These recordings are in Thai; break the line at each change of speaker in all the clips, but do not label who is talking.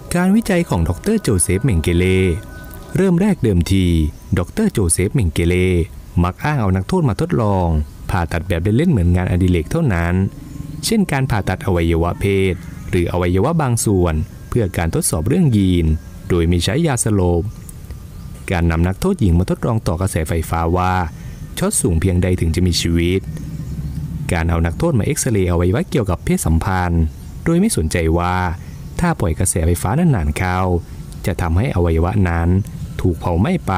การวิจัยของดร.โจเซฟ เมงเกเลเริ่มแรกเดิมทีดร.โจเซฟ เมงเกเลมักอ้างเอานักโทษมาทดลองผ่าตัดแบบเล่นๆเหมือนงานอดิเรกเท่านั้นเช่นการผ่าตัดอวัยวะเพศหรืออวัยวะบางส่วนเพื่อการทดสอบเรื่องยีนโดยไม่ใช้ยาสลบการนำนักโทษหญิงมาทดลองต่อกระแสไฟฟ้าว่าช็อตสูงเพียงใดถึงจะมีชีวิตการเอานักโทษมาเอ็กซเรย์อวัยวะเกี่ยวกับเพศสัมพันธ์โดยไม่สนใจว่าถ้าปล่อยกระแสไฟฟ้านานๆเข้าจะทำให้อวัยวะนั้นถูกเผาไหม้ไป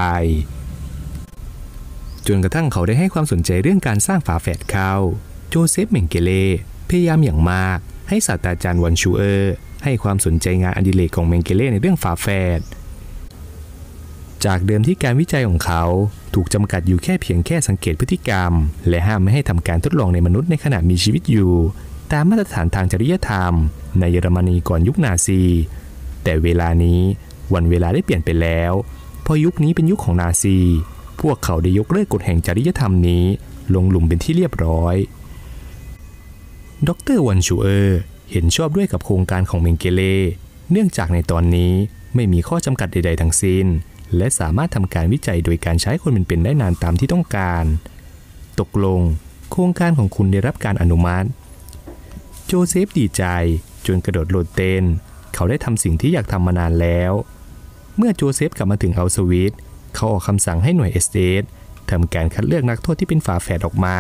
จนกระทั่งเขาได้ให้ความสนใจเรื่องการสร้างฝาแฝดเข้าโจเซฟ เมงเกเลพยายามอย่างมากให้ศาสตราจารย์วันชูเออร์ให้ความสนใจงานอดิเรกของเมงเกเลในเรื่องฝาแฝดจากเดิมที่การวิจัยของเขาถูกจำกัดอยู่เพียงแค่สังเกตพฤติกรรมและห้ามไม่ให้ทำการทดลองในมนุษย์ในขณะมีชีวิตอยู่ตามมาตรฐานทางจริยธรรมในเยอรมนีก่อนยุคนาซีแต่เวลานี้วันเวลาได้เปลี่ยนไปแล้วเพราะยุคนี้เป็นยุคของนาซีพวกเขาได้ยกเลิกกฎแห่งจริยธรรมนี้ลงหลุมเป็นที่เรียบร้อยดร.วันชูเออร์เห็นชอบด้วยกับโครงการของเมงเกเลเนื่องจากในตอนนี้ไม่มีข้อจำกัดใดๆทั้งสิ้นและสามารถทำการวิจัยโดยการใช้คนเป็นๆได้นานตามที่ต้องการตกลงโครงการของคุณได้รับการอนุมัติโจเซฟดีใจจนกระโดดโลดเต้นเขาได้ทำสิ่งที่อยากทำมานานแล้วเมื่อโจเซฟกลับมาถึงอัลสวิทเขาออกคำสั่งให้หน่วยSSทำการคัดเลือกนักโทษที่เป็นฝาแฝดออกมา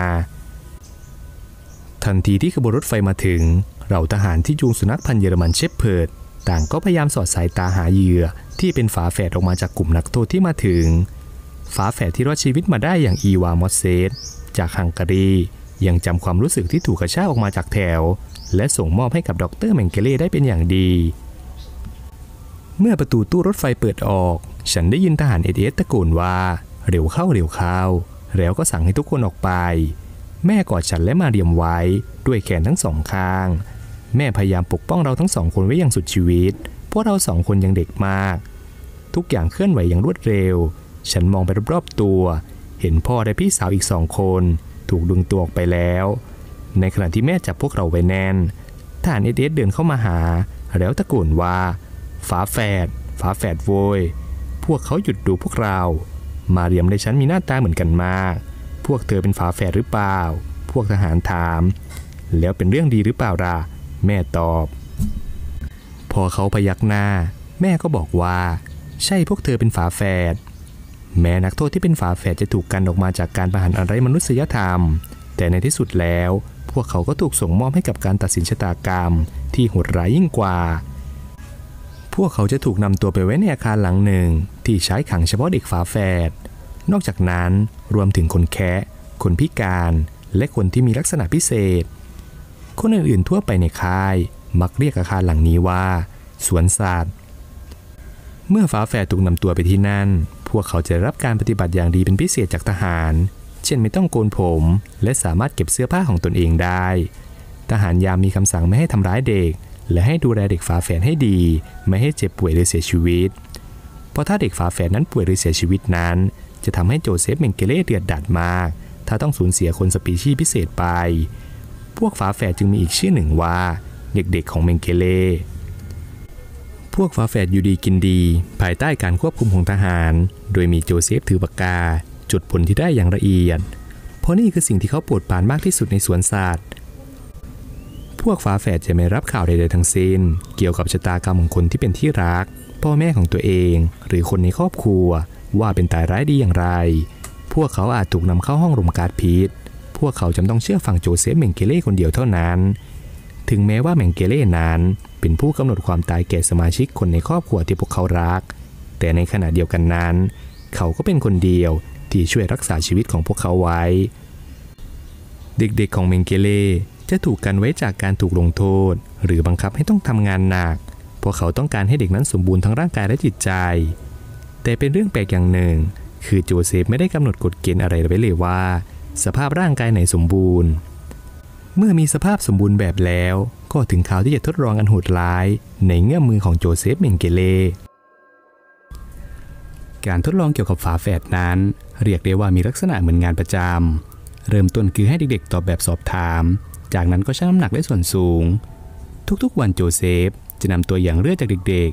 ทันทีที่ขบวนรถไฟมาถึงเหล่าทหารที่จูงสุนัขพันธุ์เยอรมันเชพเพิร์ดต่างก็พยายามสอดสายตาหาเหยื่อที่เป็นฝาแฝดออกมาจากกลุ่มนักโทษที่มาถึงฝาแฝดที่รอดชีวิตมาได้อย่างอีวามอสเซสจากฮังการียังจำความรู้สึกที่ถูกกระชากออกมาจากแถวและส่งมอบให้กับดร.เมงเกเลได้เป็นอย่างดีเมื่อประตูตู้รถไฟเปิดออกฉันได้ยินทหารSSตะโกนว่าเร็วเข้าเร็วเข้าแล้วก็สั่งให้ทุกคนออกไปแม่กอดฉันและมาเรียมไว้ด้วยแขนทั้งสองข้างแม่พยายามปกป้องเราทั้งสองคนไว้อย่างสุดชีวิตเพราะเราสองคนยังเด็กมากทุกอย่างเคลื่อนไหวอย่างรวดเร็วฉันมองไปรอบๆตัวเห็นพ่อและพี่สาวอีก2 คนถูกดึงตัวออกไปแล้วในขณะที่แม่จับพวกเราไว้แน่นทหารSSเดินเข้ามาหาแล้วตะโกนว่าฝาแฝดโวยพวกเขาหยุดดูพวกเรามาเรียมและฉันมีหน้าตาเหมือนกันมากพวกเธอเป็นฝาแฝดหรือเปล่าพวกทหารถามแล้วเป็นเรื่องดีหรือเปล่าล่ะแม่ตอบพอเขาพยักหน้าแม่ก็บอกว่าใช่พวกเธอเป็นฝาแฝดแม้นักโทษที่เป็นฝาแฝดจะถูกกันออกมาจากการประหารอันไร้มนุษยธรรมแต่ในที่สุดแล้วพวกเขาก็ถูกส่งมอบให้กับการตัดสินชะตากรรมที่โหดร้ายยิ่งกว่าพวกเขาจะถูกนำตัวไปไว้ในอาคารหลังหนึ่งที่ใช้ขังเฉพาะเด็กฝาแฝดนอกจากนั้นรวมถึงคนแคะคนพิการและคนที่มีลักษณะพิเศษคนอื่นๆทั่วไปในค่ายมักเรียกอาคารหลังนี้ว่าสวนสัตว์เมื่อฝาแฝดถูกนำตัวไปที่นั่นพวกเขาจะได้รับการปฏิบัติอย่างดีเป็นพิเศษจากทหารเช่นไม่ต้องโกนผมและสามารถเก็บเสื้อผ้าของตนเองได้ทหารยามมีคำสั่งไม่ให้ทำร้ายเด็กและให้ดูแลเด็กฝาแฝดให้ดีไม่ให้เจ็บป่วยหรือเสียชีวิตเพราะถ้าเด็กฝาแฝดนั้นป่วยหรือเสียชีวิตนั้นจะทำให้โจเซฟ เมงเกเลเดือดดาลมากถ้าต้องสูญเสียคนสปีชีส์พิเศษไปพวกฝาแฝดจึงมีอีกชื่อหนึ่งว่าเด็กๆของเมงเกเลพวกฝาแฝดอยู่ดีกินดีภายใต้การควบคุมของทหารโดยมีโจเซฟถือปากกาจดผลที่ได้อย่างละเอียดเพราะนี่คือสิ่งที่เขาโปรดปรานมากที่สุดในสวนสัตว์พวกฝาแฝดจะไม่รับข่าวใดๆทั้งสิ้นเกี่ยวกับชะตากรรมของคนที่เป็นที่รักพ่อแม่ของตัวเองหรือคนในครอบครัวว่าเป็นตายร้ายดีอย่างไรพวกเขาอาจถูกนำเข้าห้องรมก๊าซพิษพวกเขาจำต้องเชื่อฟังโจเซฟ เมงเกเลคนเดียวเท่านั้นถึงแม้ว่าเมงเกเลนั้นเป็นผู้กำหนดความตายแก่สมาชิกคนในครอบครัวที่พวกเขารักแต่ในขณะเดียวกันนั้นเขาก็เป็นคนเดียวที่ช่วยรักษาชีวิตของพวกเขาไว้เด็กๆของเมงเกเลจะถูกกันไว้จากการถูกลงโทษหรือบังคับให้ต้องทำงานหนักเพราะเขาต้องการให้เด็กนั้นสมบูรณ์ทั้งร่างกายและจิตใจแต่เป็นเรื่องแปลกอย่างหนึ่งคือโจเซฟไม่ได้กำหนดกฎเกณฑ์อะไรไว้เลยว่าสภาพร่างกายไหนสมบูรณ์เมื่อมีสภาพสมบูรณ์แบบแล้วก็ถึงข่าวที่จะทดลองอันโหดร้ายในเงื้อมมือของโจเซฟ เมงเกเลการทดลองเกี่ยวกับฝาแฝดนั้นเรียกได้ว่ามีลักษณะเหมือนงานประจำเริ่มต้นคือให้เด็กๆตอบแบบสอบถามจากนั้นก็ชั่งน้ำหนักและส่วนสูงทุกๆวันโจเซฟจะนำตัวอย่างเลือดจากเด็กๆ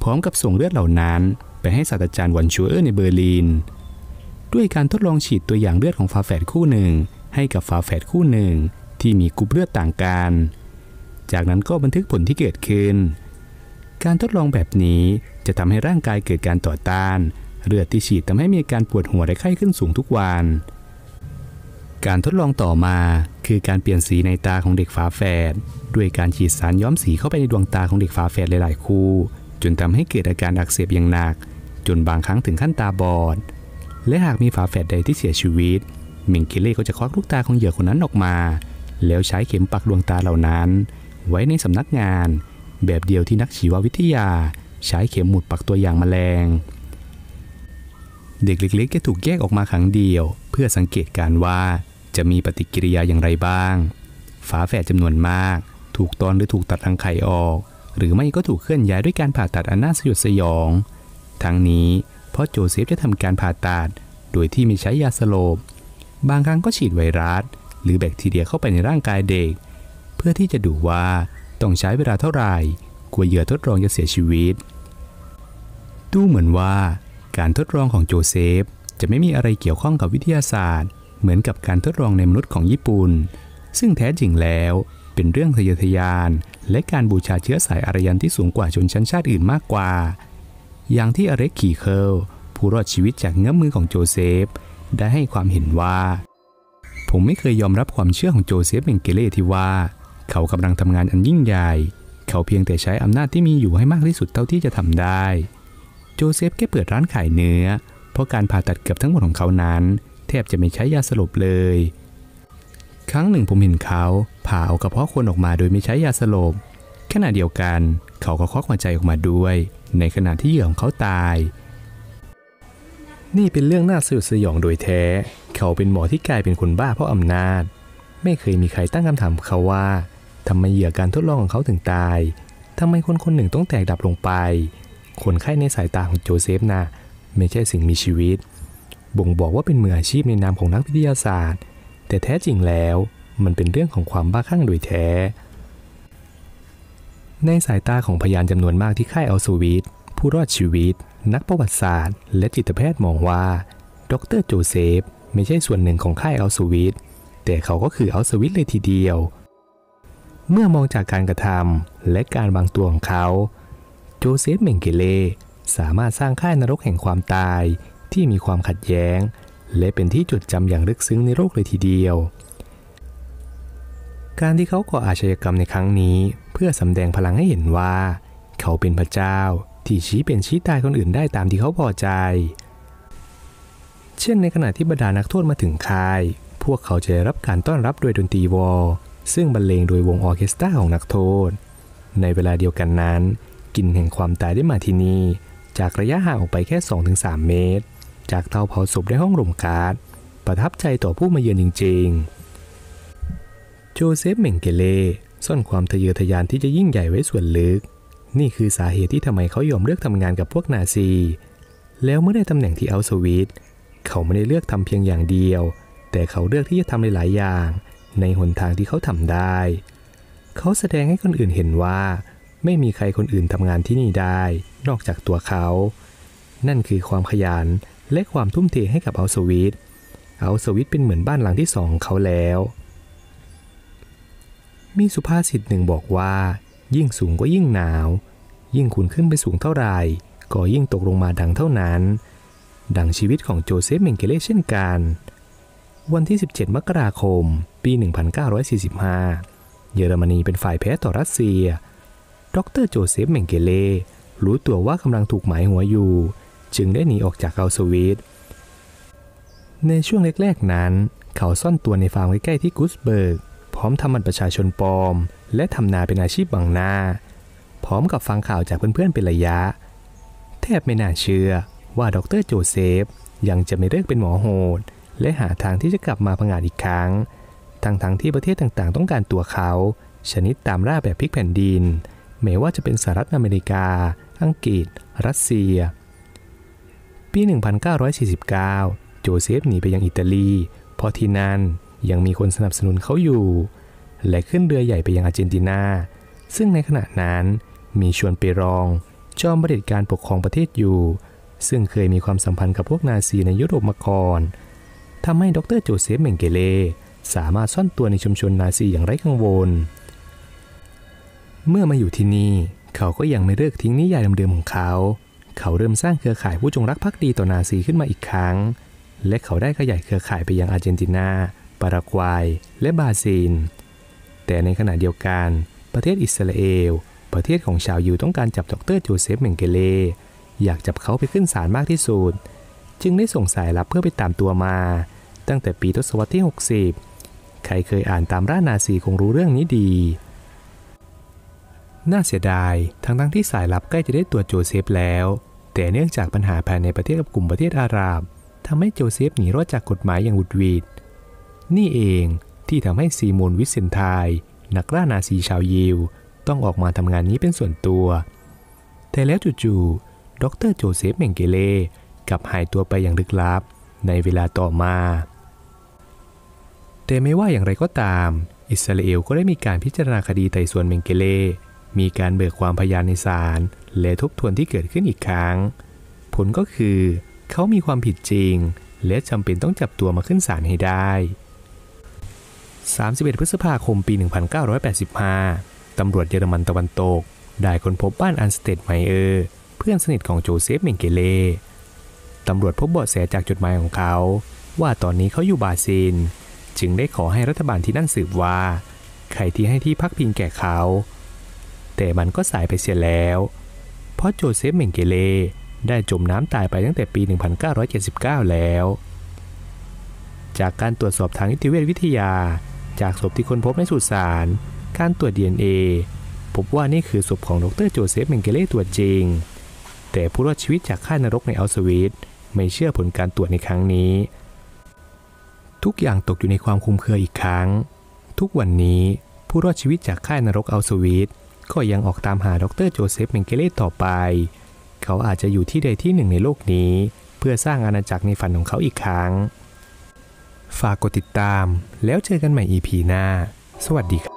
ร้อมกับส่งเลือดเหล่านั้นไปให้ศาสตราจารย์วันชัวเออร์ในเบอร์ลินด้วยการทดลองฉีดตัวอย่างเลือดของฝาแฝดคู่หนึ่งให้กับฝาแฝดคู่หนึ่งที่มีกรุ๊ปเลือดต่างกันจากนั้นก็บันทึกผลที่เกิดขึ้นการทดลองแบบนี้จะทำให้ร่างกายเกิดการต่อต้านเลือดที่ฉีดทำให้มีอาการปวดหัวและไข้ขึ้นสูงทุกวันการทดลองต่อมาคือการเปลี่ยนสีในตาของเด็กฝาแฝดด้วยการฉีดสารย้อมสีเข้าไปในดวงตาของเด็กฝาแฝดหลายๆคู่จนทำให้เกิดอาการอักเสบอย่างหนักจนบางครั้งถึงขั้นตาบอดและหากมีฝาแฝดใดที่เสียชีวิตเมงเกเล่ก็จะควักลูกตาของเหยื่อคนนั้นออกมาแล้วใช้เข็มปักดวงตาเหล่านั้นไว้ในสำนักงานแบบเดียวที่นักชีววิทยาใช้เข็มหมุดปักตัวอย่างแมลงเด็กเล็กๆจะถูกแยกออกมาครั้งเดียวเพื่อสังเกตการว่าจะมีปฏิกิริยาอย่างไรบ้างฝาแฝดจำนวนมากถูกตอนหรือถูกตัดรังไข่ออกหรือไม่ก็ถูกเคลื่อนย้ายด้วยการผ่าตัดอันน่าสยดสยองทั้งนี้เพราะโจเซฟจะทำการผ่าตัดโดยที่ไม่ใช้ยาสลบบางครั้งก็ฉีดไวรัสหรือแบคทีเรียเข้าไปในร่างกายเด็กเพื่อที่จะดูว่าต้องใช้เวลาเท่าไหร่กว่าเหยื่อทดลองจะเสียชีวิตดูเหมือนว่าการทดลองของโจเซฟจะไม่มีอะไรเกี่ยวข้องกับวิทยาศาสตร์เหมือนกับการทดลองในมนุษย์ของญี่ปุ่นซึ่งแท้จริงแล้วเป็นเรื่องทะเยอทะยานและการบูชาเชื้อสายอารยันที่สูงกว่าชนชั้นชาติอื่นมากกว่าอย่างที่อเล็กคีเคิลผู้รอดชีวิตจากเงื้อมมือของโจเซฟได้ให้ความเห็นว่าผมไม่เคยยอมรับความเชื่อของโจเซฟเมงเกเล่ที่ว่าเขากำลังทำงานอันยิ่งใหญ่เขาเพียงแต่ใช้อำนาจที่มีอยู่ให้มากที่สุดเท่าที่จะทำได้โจเซฟแค่เปิดร้านขายเนื้อเพราะการผ่าตัดเกือบทั้งหมดของเขานั้นแทบจะไม่ใช้ยาสลบเลยครั้งหนึ่งผมเห็นเขาผ่าเอากระเพาะคนออกมาโดยไม่ใช้ยาสลบขณะเดียวกันเขาก็ควักหัวใจออกมาด้วยในขณะที่เหยื่อของเขาตายนี่เป็นเรื่องน่าสยดสยองโดยแท้เขาเป็นหมอที่กลายเป็นคนบ้าเพราะอำนาจไม่เคยมีใครตั้งคำถามเขาว่าทำไมเหยื่อการทดลองของเขาถึงตายทำไมคนคนหนึ่งต้องแตกดับลงไปคนไข้ในสายตาของโจเซฟน่ะไม่ใช่สิ่งมีชีวิตบ่งบอกว่าเป็นมืออาชีพในนามของนักวิทยาศาสตร์แต่แท้จริงแล้วมันเป็นเรื่องของความบ้าคลั่งโดยแท้ในสายตาของพยานจำนวนมากที่ค่ายอัลโซวิทผู้รอดชีวิตนักประวัติศาสตร์และจิตแพทย์มองว่าดร.โจเซฟไม่ใช่ส่วนหนึ่งของค่ายอัลโซวิทแต่เขาก็คืออัลโซวิทเลยทีเดียวเมื่อมองจากการกระทำและการวางตัวของเขาโจเซฟเมงเกเล่สามารถสร้างค่ายนรกแห่งความตายที่มีความขัดแย้งและเป็นที่จดจำอย่างลึกซึ้งในโลกเลยทีเดียวการที่เขาก่ออาชญากรรมในครั้งนี้เพื่อสำแดงพลังให้เห็นว่าเขาเป็นพระเจ้าที่ชี้เป็นชี้ตายคนอื่นได้ตามที่เขาพอใจเช่นในขณะที่บรรดานักโทษมาถึงค่ายพวกเขาจะได้รับการต้อนรับโดยดนตรีวอลซึ่งบรรเลงโดยวงออร์เคสตราของนักโทษในเวลาเดียวกันนั้นกลิ่นแห่งความตายได้มาที่นี่จากระยะห่างออกไปแค่ 2-3 เมตรจากเตาเผาศพในห้องร่มก๊าซประทับใจต่อผู้มาเยือนจริงๆโจเซฟเมงเกเล่ซ่อนความทะเยอทะยานที่จะยิ่งใหญ่ไว้ส่วนลึกนี่คือสาเหตุที่ทำไมเขายอมเลือกทำงานกับพวกนาซีแล้วเมื่อได้ตำแหน่งที่อัลโซวิทเขาไม่ได้เลือกทำเพียงอย่างเดียวแต่เขาเลือกที่จะทำหลายๆอย่างในหนทางที่เขาทำได้เขาแสดงให้คนอื่นเห็นว่าไม่มีใครคนอื่นทำงานที่นี่ได้นอกจากตัวเขานั่นคือความขยันและความทุ่มเทให้กับอัลโซวิทเป็นเหมือนบ้านหลังที่สองของเขาแล้วมีสุภาษิตหนึ่งบอกว่ายิ่งสูงก็ยิ่งหนาวยิ่งคุณขึ้นไปสูงเท่าไหร่ก็ยิ่งตกลงมาดังเท่านั้นดังชีวิตของโจเซฟเมงเกเล่เช่นกันวันที่17มกราคมปี1945เยอรมนีเป็นฝ่ายแพ้ต่อรัสเซียดร.โจเซฟเมงเกเล่รู้ตัวว่ากำลังถูกหมายหัวอยู่จึงได้หนีออกจากอัลโซวิทในช่วงแรกๆนั้นเขาซ่อนตัวในฟาร์มใกล้ๆที่กุสเบิร์กพร้อมทำบัตรประชาชนปลอมและทำนาเป็นอาชีพบังหน้าพร้อมกับฟังข่าวจากเพื่อนๆเป็นระยะแทบไม่น่าเชื่อว่าดร.โจเซฟยังจะไม่เลิกเป็นหมอโหดและหาทางที่จะกลับมาผงาดอีกครั้งทั้งที่ประเทศต่างๆต้องการตัวเขาชนิดตามล่าแบบพลิกแผ่นดินไม่ว่าจะเป็นสหรัฐอเมริกาอังกฤษรัสเซียปี1949โจเซฟหนีไปยังอิตาลีเพราะที่นั่นยังมีคนสนับสนุนเขาอยู่และขึ้นเรือใหญ่ไปยังอาร์เจนตินาซึ่งในขณะนั้นมีชวนเปรองจอมเผด็จการปกครองประเทศอยู่ซึ่งเคยมีความสัมพันธ์กับพวกนาซีในยุโรปมาก่อนทำให้ดรโจเซฟเมงเกเลสามารถซ่อนตัวในชุมชนนาซีอย่างไร้กังวลเมื่อมาอยู่ที่นี่เขาก็ยังไม่เลิกทิ้งนิยายเดิมๆของเขาเริ่มสร้างเครือข่ายผู้จงรักภักดีต่อนาซีขึ้นมาอีกครั้งและเขาได้ขยายเครือข่ายไปยังอาร์เจนตินาปารากวัยและบราซิลแต่ในขณะเดียวกันประเทศอิสราเอลประเทศของชาวยิวต้องการจับดรโจเซฟเมงเกเลอยากจับเขาไปขึ้นศาลมากที่สุดจึงได้ส่งสายลับเพื่อไปตามตัวมาตั้งแต่ปีทศวรรษที่60ใครเคยอ่านตามล่านาซีคงรู้เรื่องนี้ดีน่าเสียดายทั้งที่สายลับใกล้จะได้ตัวโจเซฟแล้วแต่เนื่องจากปัญหาภายในประเทศกับกลุ่มประเทศอาหรับทำให้โจเซฟหนีรอดจากกฎหมายอย่างหวุดหวิดนี่เองที่ทำให้ซีโมนวิสเซนไทน์นักล่านาซีชาวยิวต้องออกมาทำงานนี้เป็นส่วนตัวแต่แล้วจู่ๆดรโจเซฟเมงเกเลกลับหายตัวไปอย่างลึกลับในเวลาต่อมาแต่ไม่ว่าอย่างไรก็ตามอิสราเอลก็ได้มีการพิจารณาคดีไต่สวนเมงเกเลมีการเบิกความพยานในศาลและทบทวนที่เกิดขึ้นอีกครั้งผลก็คือเขามีความผิดจริงและจำเป็นต้องจับตัวมาขึ้นศาลให้ได้31 พฤษภาคมปี 1985 ตำรวจเยอรมันตะวันตกได้ค้นพบบ้านอันสเตดไมเออร์เพื่อนสนิทของโจเซฟเมงเกเลตำรวจพบเบาะแสจากจดหมายของเขาว่าตอนนี้เขาอยู่บราซิลจึงได้ขอให้รัฐบาลที่นั่นสืบว่าใครที่ให้ที่พักพิงแก่เขาแต่มันก็สายไปเสียแล้วเพราะโจเซฟเมงเกเลได้จมน้ำตายไปตั้งแต่ปี 1979 แล้วจากการตรวจสอบทางนิติเวชวิทยาจากศพที่ค้นพบในสุสานการตรวจ DNA พบว่านี่คือศพของดรโจเซฟเมงเกเลตัวจริงแต่ผู้รอดชีวิตจากค่ายนรกในอัลสวิทไม่เชื่อผลการตรวจในครั้งนี้ทุกอย่างตกอยู่ในความคลุมเครืออีกครั้งทุกวันนี้ผู้รอดชีวิตจากค่ายนรกอัลสวิทก็ยังออกตามหาดรโจเซฟเมงเกเลต่อไปเขาอาจจะอยู่ที่ใดที่หนึ่งในโลกนี้เพื่อสร้างอาณาจักรในฝันของเขาอีกครั้งฝากกดติดตามแล้วเจอกันใหม่ EP หน้าสวัสดีครับ